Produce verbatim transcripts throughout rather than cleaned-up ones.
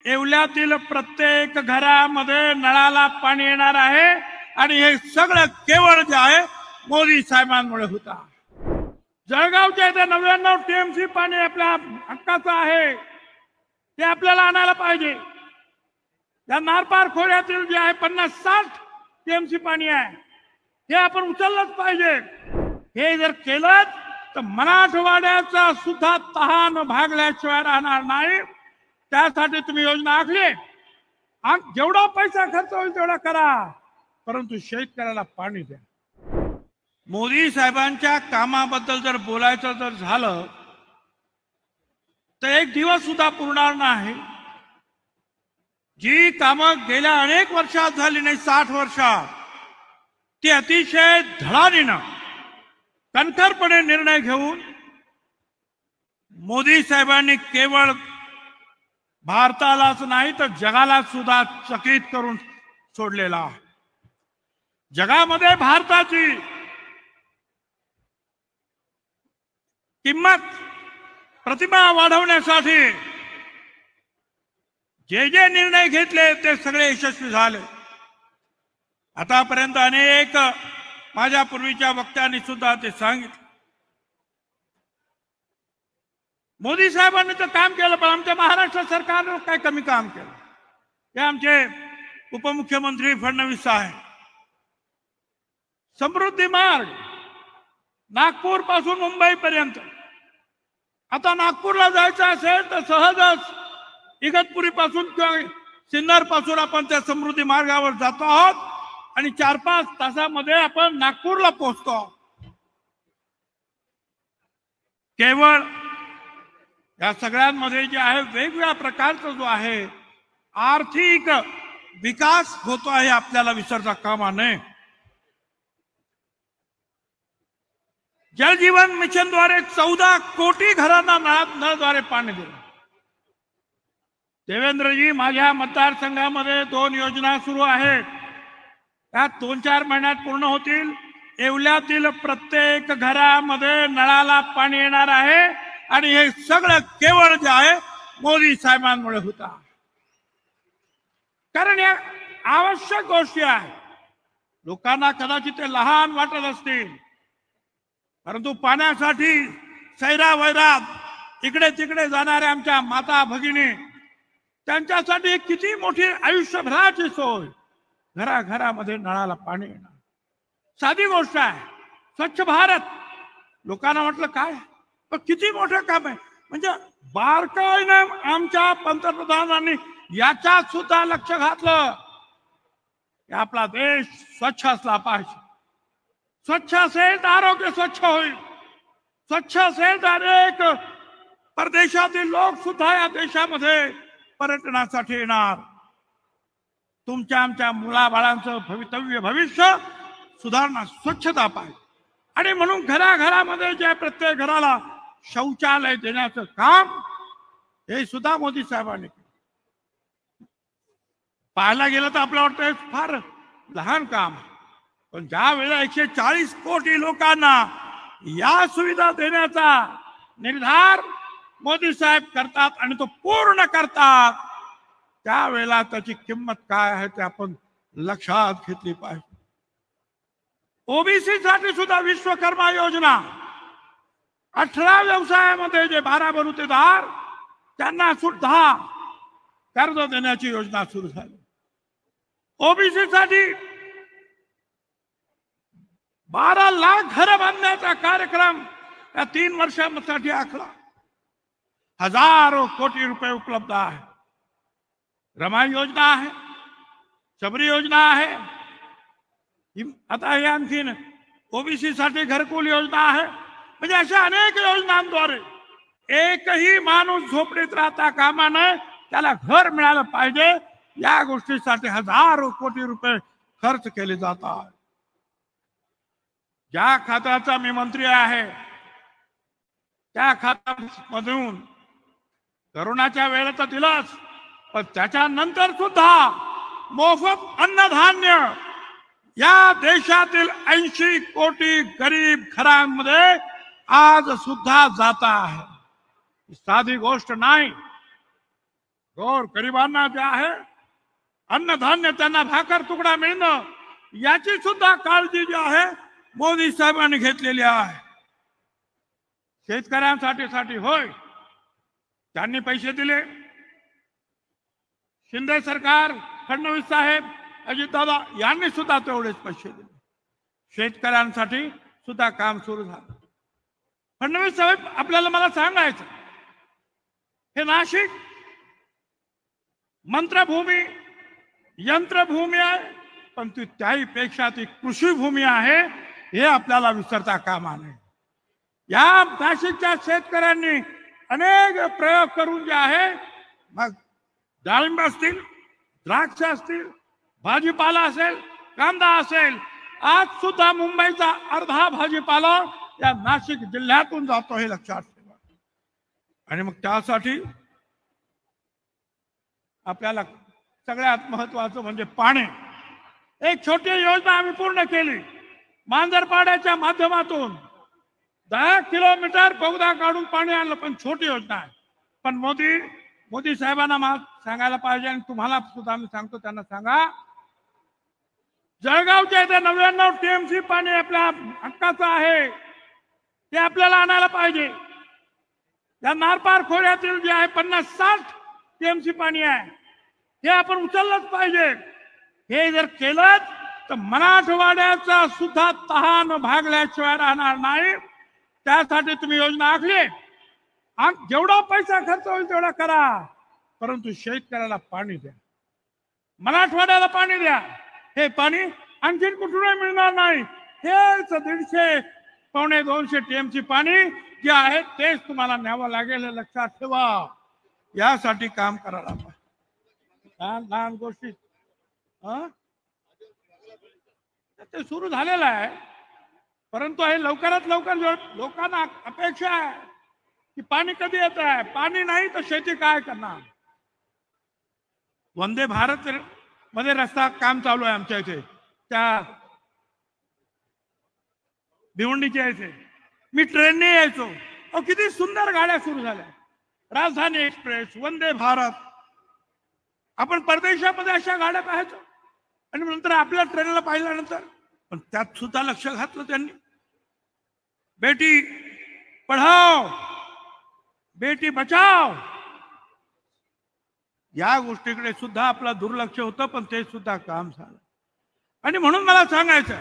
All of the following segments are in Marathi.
येवल्यातील प्रत्येक घरामध्ये नळाला पाणी येणार आहे आणि हे सगळं केवळ जे आहे मोदी साहेबांमुळे होता। जळगावच्या इथे नव्याण्णव टीएमसी पाणी आपल्या हक्काचं आहे, ते आपल्याला आणायला पाहिजे। या नारपार खोऱ्यातील जे आहे पन्नास साठ टीएमसी पाणी आहे, हे आपण उचललंच पाहिजे। हे जर केलं तर मराठवाड्याचा सुद्धा तहान भागल्याशिवाय राहणार नाही। त्यासाठी तुम्ही योजना आखली, जेवढा पैसा खर्च होईल तेवढा करा, परंतु शेतकऱ्याला पाणी द्या। मोदी साहेबांच्या कामाबद्दल जर बोलायचं जर झालं तर एक दिवस सुद्धा पुरणार नाही। जी कामं गेल्या अनेक वर्षात झाली नाही, साठ वर्षात, ती अतिशय धडाडीनं कणखरपणे निर्णय घेऊन मोदी साहेबांनी केवळ भारतालाच नाही तर जगाला सुद्धा चकित करून सोडलेला आहे। जगामध्ये भारताची किंमत प्रतिमा वाढवण्यासाठी जे जे निर्णय घेतले ते सगळे यशस्वी झाले। आतापर्यंत अनेक माझ्या पूर्वीच्या वक्त्यांनी सुद्धा ते सांगितले। मोदी साहेबांनी तर काम केलं, पण आमच्या महाराष्ट्र सरकारनं काय कमी काम केलं? हे आमचे उपमुख्यमंत्री फडणवीस साहेब समृद्धी मार्ग नागपूर पासून मुंबई पर्यंत, आता नागपूरला जायचं असेल तर सहजच इगतपुरी पासून किंवा सिन्नर पासून आपण त्या समृद्धी मार्गावर जातो आहोत आणि चार पाच तासामध्ये आपण नागपूरला पोहोचतो आहोत। केवळ या सगळ्यांमध्ये जे आहे वेगवेगळ्या प्रकारचा जो आहे आर्थिक विकास होतो आहे, आपल्याला विसरता कामा नये। जल जीवन मिशन द्वारे चौदा कोटी घरांना नळाद्वारे पाणी दिलं। देवेंद्रजी, माझ्या मतदारसंघामध्ये दोन योजना सुरू आहेत, त्या दोन चार महिन्यात पूर्ण होतील। येवल्यातील प्रत्येक घरामध्ये नळाला पाणी येणार आहे आणि हे सगळं केवळ जे आहे मोदी साहेबांमुळे होता। कारण या आवश्यक गोष्टी आहेत। लोकांना कदाचित ते लहान वाटत असतील, परंतु पाण्यासाठी सैरा वैरात इकडे तिकडे जाणाऱ्या आमच्या माता भगिनी, त्यांच्यासाठी किती मोठी आयुष्यभराची सोय। घरा घरामध्ये नळाला पाणी येणार, साधी गोष्ट आहे। स्वच्छ भारत, लोकांना म्हटलं काय, पण किती मोठं काम आहे। म्हणजे बारकाईनं आमच्या पंतप्रधानांनी याच्यात सुद्धा लक्ष घातलं की आपला देश स्वच्छ असला पाहिजे। स्वच्छ असेल तर आरोग्य स्वच्छ होईल, स्वच्छ असेल तर अनेक परदेशातील लोक सुद्धा या देशामध्ये पर्यटनासाठी येणार। तुमच्या आमच्या मुलाबाळांचं भवितव्य भविष्य सुधारणा, स्वच्छता पाहिजे। आणि म्हणून घराघरामध्ये जे प्रत्येक घराला शौचालय देण्याचं काम हे सुद्धा मोदी साहेबांनी केलं। पाहायला गेलं तर आपलं वाटतं फार लहान काम, पण ज्या वेळेला एकशे चाळीस कोटी लोकांना या सुविधा देण्याचा निर्धार मोदी साहेब करतात आणि तो पूर्ण करतात, त्यावेळेला त्याची किंमत काय आहे ते आपण लक्षात घेतली पाहिजे। ओबीसी साठी सुद्धा विश्वकर्मा योजना, अठरा व्यवसायामध्ये जे बारा बलुतेदार त्यांना सुद्धा कर्ज देण्याची योजना सुरू झाली। ओबीसी साठी बारा लाख घर बांधण्याचा कार्यक्रम या तीन वर्षांसाठी आखला। हजारो कोटी रुपये उपलब्ध आहे। रमाई योजना आहे, शबरी योजना आहे, आता हे आणखीन ओबीसी साठी घरकुल योजना आहे। म्हणजे अशा अनेक योजनांद्वारे एकही माणूस झोपडीत राहता कामा नये, त्याला घर मिळालं पाहिजे। या गोष्टीसाठी हजारो कोटी रुपये खर्च केले जातात। ज्या खात्याचा मी मंत्री आहे त्या खात्यामधून करोनाच्या वेळेत दिलाच, पण त्याच्यानंतर सुद्धा मोफत अन्नधान्य या देशातील ऐंशी कोटी गरीब घरांमध्ये आज सुद्धा जाता आहे। साधी गोष्ट नाही। गोर गरिबांना जे आहे अन्नधान्य त्यांना भाकर तुकडा मिळणं याची सुद्धा काळजी जी आहे मोदी साहेबांनी घेतलेली आहे. शेतकऱ्यांसाठी साठी होय त्यांनी पैसे दिले. शिंदे सरकार, फडणवीस साहेब, अजितदादा यांनी सुद्धा तेवढेच पैसे दिले. शेतकऱ्यांसाठी सुद्धा काम सुरू झालं. फडणवीस साहेब आपल्याला मला सांगायचं हे नाशिक मंत्रभूमी यंत्रभूमी आहे पण ती त्याहीपेक्षा ती कृषी भूमी आहे हे आपल्याला विसरता कामा नये. या नाशिकच्या शेतकऱ्यांनी अनेक प्रयोग करून जे आहे मग डाळिंब असतील, द्राक्ष असतील, भाजीपाला असेल, कांदा असेल, आज सुद्धा मुंबईचा अर्धा भाजीपाला या नाशिक जिल्ह्यातून जातो हे लक्षात ठेवा. आणि मग त्यासाठी आपल्याला सगळ्यात महत्वाचं म्हणजे पाणी. एक छोटी योजना आम्ही पूर्ण केली. मांजरपाड्याच्या माध्यमातून दहा किलोमीटर बोगदा काढून पाणी आणलं. पण छोटी योजना आहे. पण मोदी मोदी साहेबांना मला सांगायला पाहिजे आणि तुम्हाला सुद्धा मी सांगतो त्यांना सांगा जळगावच्या इथे नव्याण्णव टीएमसी पाणी आपल्या हक्काचं आहे ते आपल्याला आणायला पाहिजे. या नारपार खोऱ्यातील जे आहे पन्नास साठ टीएमसी पाणी आहे हे आपण उचललंच पाहिजे. हे जर केलं तर मराठवाड्याचा सुद्धा तहान भागल्याशिवाय राहणार नाही. त्यासाठी तुम्ही योजना आखली. जेवढा पैसा खर्च होईल तेवढा करा परंतु शेतकऱ्याला पाणी द्या, मराठवाड्याला पाणी द्या. हे पाणी आणखीन कुठूनही मिळणार नाही. हेच दीडशे पावणे दोनशे टीएमसी पाणी जे आहे तेच तुम्हाला न्यावं लागेल हे लक्षात ठेवा. यासाठी काम करायला पाहिजे. लहान लहान गोष्टी ते सुरू झालेलं आहे परंतु हे लवकरात लवकर लोकांना अपेक्षा आहे की पाणी कधी येत आहे. पाणी नाही तर शेती काय करणार. वंदे भारत मध्ये रस्ता काम चालू आहे आमच्या इथे त्या भिवंडीच्या इथे. मी ट्रेनने यायचो. अहो किती सुंदर गाड्या सुरू झाल्या. राजधानी एक्सप्रेस, वंदे भारत. आपण परदेशामध्ये अशा गाड्या पाहायचो आणि नंतर आपल्या ट्रेनला पाहिल्यानंतर पण त्यात सुद्धा लक्ष घातलं त्यांनी. बेटी पढाओ बेटी बचाओ या गोष्टीकडे सुद्धा आपलं दुर्लक्ष होतं पण ते सुद्धा काम झालं. आणि म्हणून मला सांगायचं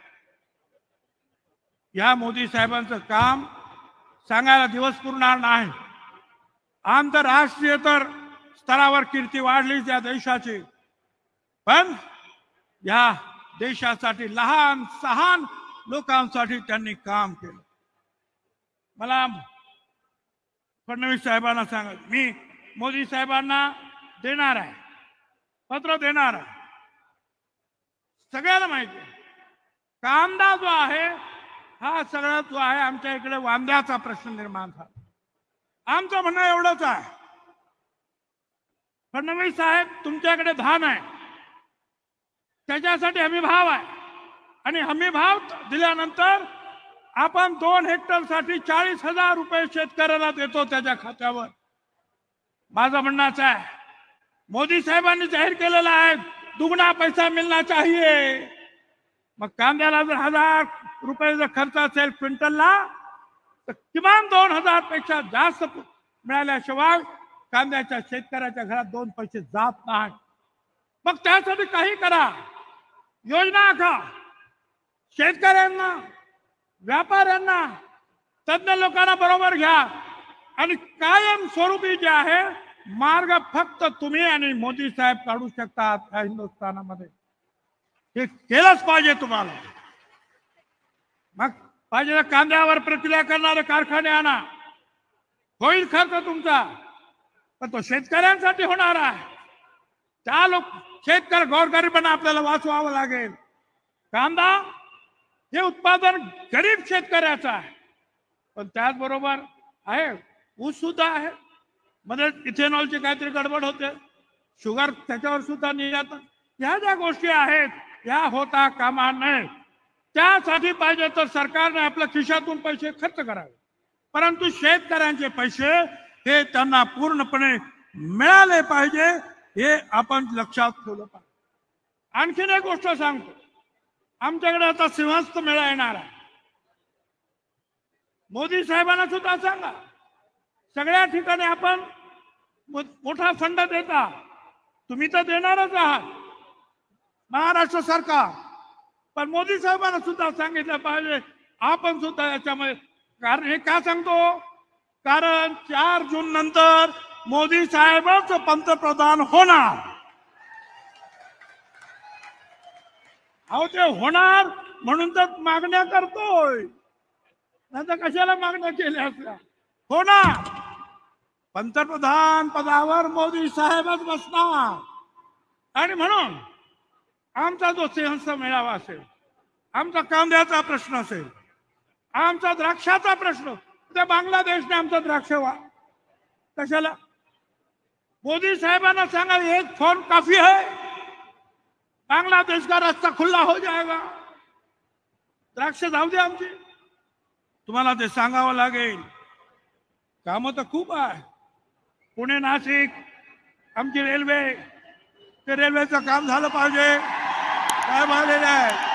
या मोदी साहेबांचं काम सांगायला दिवस पुरणार नाही. आंतरराष्ट्रीय तर स्तरावर कीर्ती वाढलीच या देशाची पण या देशासाठी लहान सहान लोकांसाठी त्यांनी काम केलं. मला फडणवीस साहेबांना सांगा मी मोदी साहेबांना देणार आहे पत्र देणार आहे. सगळ्याला माहिती आहे कांदा जो आहे हा सगळा जो आहे आमच्या इकडे वांद्याचा प्रश्न निर्माण झाला. आमचं म्हणणं एवढंच आहे फडणवीस साहेब तुमच्याकडे धान आहे त्याच्यासाठी हमी भाव आहे आणि हमी भाव दिल्यानंतर आपण दोन हेक्टर साठी चाळीस हजार रुपये शेतकऱ्याला देतो त्याच्या खात्यावर. माझं म्हणणं आहे मोदी साहेबांनी जाहीर केलेला आहे दुगना पैसा मिलना चाहिए. मग कांद्याला जर हजार रुपये जर खर्च असेल क्विंटलला तर किमान दोन हजार पेक्षा जास्त मिळाल्याशिवाय कांद्याच्या शेतकऱ्याच्या घरात दोन पैसे जात नाही. मग त्यासाठी काही करा. योजना आखा. शेतकऱ्यांना व्यापाऱ्यांना तज्ञ लोकांना बरोबर घ्या आणि कायम स्वरूपी जे आहे मार्ग फक्त तुम्ही आणि मोदी साहेब काढू शकतात या हिंदुस्थानामध्ये. हे केलंच पाहिजे तुम्हाला. मग पाहिजे कांद्यावर प्रक्रिया करणारे कारखाने आणा. होईल खर्च तुमचा पण तो शेतकऱ्यांसाठी होणार आहे. त्या लोक शेतकरी गोरगरिबांना आपल्याला वाचवावं लागेल. कांदा हे उत्पादन गरीब शेतकऱ्याचं आहे पण त्याचबरोबर आहे ऊस सुद्धा आहे. मध्ये इथेनॉलची काहीतरी गडबड होते. शुगर त्याच्यावर सुद्धा निर्यात. ह्या ज्या गोष्टी आहेत ह्या होता कामा नये. त्यासाठी पाहिजे तर सरकारने आपल्या खिशातून पैसे खर्च करावे परंतु शेतकऱ्यांचे पैसे हे त्यांना पूर्णपणे मिळाले पाहिजे हे आपण लक्षात ठेवलं पाहिजे. आणखीन एक गोष्ट सांगतो, आमच्याकडे आता सिंहस्थ मेळा येणार आहे. मोदी साहेबांना सुद्धा सांगा, सगळ्या ठिकाणी आपण मोठा फंड देता, तुम्ही तर देणारच आहात महाराष्ट्र सरकार, पण मोदी साहेबांना सुद्धा सांगितलं पाहिजे आपण सुद्धा याच्यामध्ये. कारण हे का सांगतो, कारण चार जून नंतर मोदी साहेबच पंतप्रधान होणार. अहो ते होणार म्हणून तर मागण्या करतोय, नाही तर कशाला मागण्या केल्या असल्या. होणार, पंतप्रधान पदावर मोदी साहेबच बसणार. आणि म्हणून आमचा जो सिंहस्थ मेळावा असेल, आमचा कांद्याचा प्रश्न असेल, आमचा द्राक्षाचा प्रश्न, त्या बांगलादेशने आमचा द्राक्ष वा कशाला. मोदी साहेबांना सांगा एक फोन काफी है, बांग्लादेश का रास्ता खुला हो जाएगा. द्राक्ष जाऊ दे आमची, तुम्हाला ते सांगावं लागेल. कामं तर खूप आहे. पुणे नाशिक आमची रेल्वे, ते रेल्वेचं काम झालं पाहिजे, काय झालेलं आहे.